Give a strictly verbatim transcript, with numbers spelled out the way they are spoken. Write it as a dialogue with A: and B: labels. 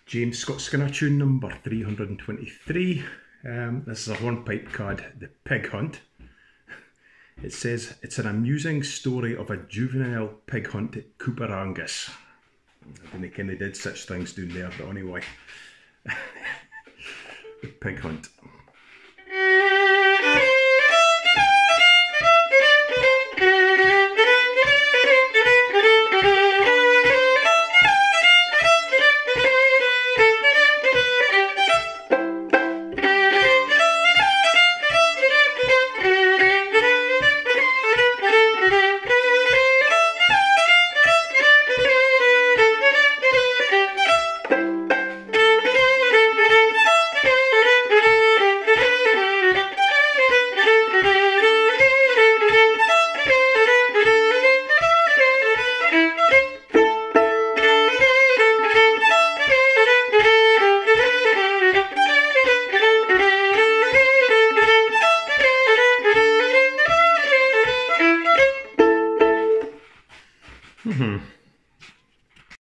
A: James Scott Skinner tune number three hundred twenty-three. Um, this is a hornpipe called The Pig Hunt. It says, it's an amusing story of a juvenile pig hunt at Cooper-Angus. I didn't think they did such things down there, but anyway. The Pig Hunt. Mm-hmm.